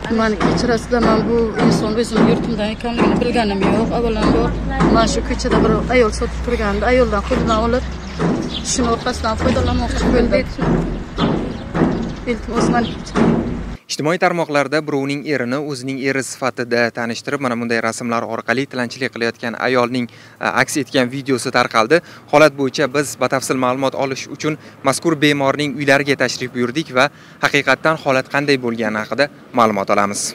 Mani kechirasizlar, men bu inson o'zim yurtimdan ekanligini bilganim yo'q. Avvalambor mana shu ko'chada bir ayol sotib turgandi. Ayoldan qo'lidan olib, shuni orqasidan foydalanmoqchi bo'ldim. Iltimos, mani kechiring. Ijtimoiy tarmoqlarda birovning erini o'zining eri sifatida tanishtirib, mana bunday rasmlar orqali tilanchilik qilayotgan ayolning aks etgan videosi tarqaldi. Holat bo'yicha biz batafsil ma'lumot olish uchun mazkur bemorning uylariga tashrif buyurdik va haqiqatan holat qanday bo'lgani haqida ma'lumot olamiz.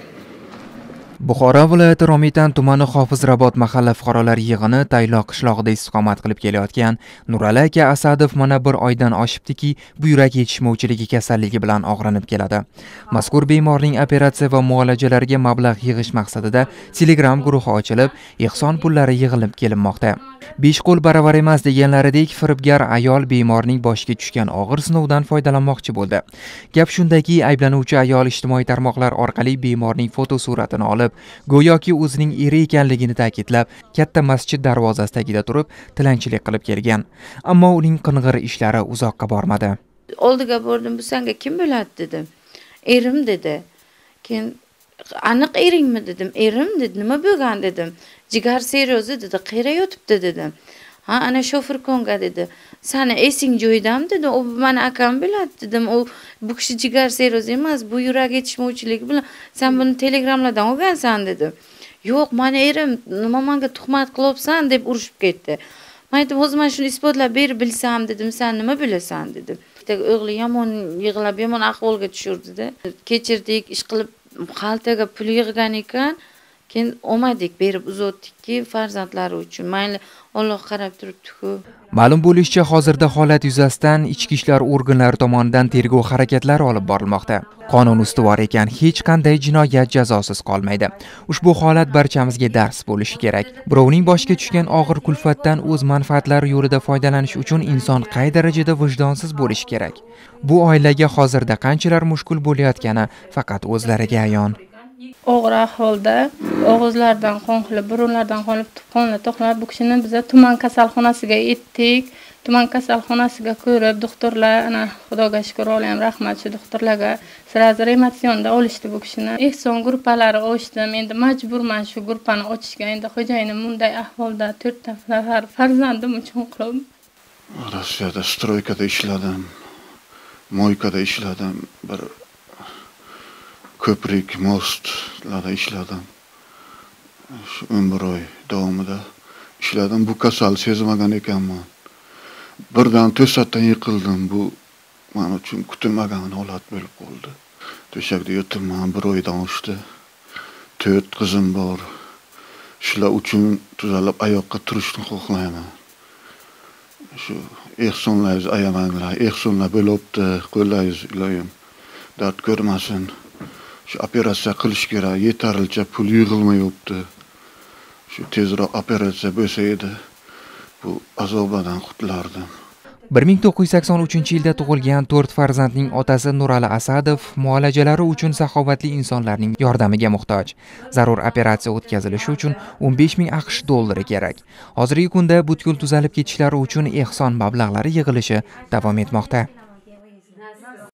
Buxoro viloyati Romitan tumani Hofizrabot mahalla fuqarolar yig'ini Tayloq qishlog'ida istiqomat qilib kelayotgan Nurali aka Asadov mana bir oydan oshibdiki, buyrak yetishmovchiligi kasalligi bilan og'rinib keladi. Mazkur bemorning operatsiya va muolajalariga mablag' yig'ish maqsadida Telegram guruhi ochilib, ehson pullari yig'ilib kelinmoqda. Besh qo'l baravar emas deganlaridek, firibgar ayol bemorning boshiga tushgan og'ir sinovdan foydalanmoqchi bo'ldi. Gap shundaki, ayblanuvchi ayol ijtimoiy tarmoqlar orqali bemorning fotosuratini olib, go'yoki o'zining eri ekanligini ta'kidlab, katta masjid darvozasi tagida turib, tilanchilik qilib kelgan. Ammo uning qing'ir ishlari uzoqqa bormadi. Oldiga bordim, bu senga kim bo'ladi dedim. Erim dedi. Keyin aniq eringmi dedim. Erim dedi, nima bo'lgan dedim. Jigar serozi dedi, qayerda yotibdi dedim. Ha, ana shofer konga dedi. Sani esing joyidami dedi. O meni akam bo'ladi dedim. O bu kishi jigar serozi emas, bu yurak yetishmovchiligi bilan sen buni telegramlardan olgansan dedi. Yo'q, meni erim, nima menga tuhmat qilyapsan deb urishib ketdi. Men aytdim, o'zim shuni isbotlab berib bilsam dedim, sen nima bilasan dedim. O'g'li yomon yig'lab, yomon ahvolga tushirdi-da. Kechirdik, ish qilib xaltaga pul yig'gan ekan. Keyin olmadik, berib uzatdikki farzandlari uchun. Mayli, Alloh qarab turibdi-ku. Ma'lum bo'lishicha, hozirda holat yuzasidan ichki ishlar organlari tomonidan tergov harakatlari olib borilmoqda. Qonun ustuvor ekan, hech qanday jinoyat jazosiz qolmaydi. Ushbu holat barchamizga dars bo'lishi kerak. Birovning boshiga tushgan og'ir kulfatdan o'z manfaatlari yo'lida foydalanish uchun inson qay darajada vijdonsiz bo'lishi kerak. Bu oilaga hozirda qanchalar mushkul bo'layotgani faqat o'zlariga ayon. Og'ir ahvolda og'izlardan qon qilib, burunlardan qonlar to'xtab, bu kishini biz tuman kasalxonasiga etdik. Tuman kasalxonasiga ko'rib, doktorlar, ana Xudoga shukr olayam, rahmat shu doktorlarga sirazi rematsionda olishdi bu kishini. Ehson gruppalari ochdim. Endi majburman shu gruppani ochishga. Endi xo'jayinim bunday ahvolda 4 nafar farzandim uchun qilib. Rossiyada stroykada ishladim. Moykada ishladim. Bir ko'prik, mostlarda ishladim. Shu 11 oy davomida ishladim. Bu kasal sezmagan ekanman. Birdan to'satdan yiqildim. Bu men uchun kutilmagan holat bo'lib qoldi. To'shakda yotibman, 1 oydan oshdi. 4 qizim bor. Shular uchun tuzalib oyoqqa turishni xohlayman. Shu ehsonlaringiz ayamanglar. Ehsonlar bo'libdi, qo'llaringiz iloyim dard ko'rmasin. Shu operatsiya qilish kerak, yetarlicha pul yig'ilmayapti. Shu tezroq operatsiya bo'lsa edi, bu azoblardan qutulardim. 1983-yilda tug'ilgan 4 farzandning otasi Nurali Asadov muolajalari uchun saxovatli insonlarning yordamiga muhtoj. Zarur operatsiya o'tkazilishi uchun 15,000 AQSh dollari kerak. Hozirgi kunda butkul tuzalib ketishlari uchun ehson mablag'lari yig'ilishi davom etmoqda.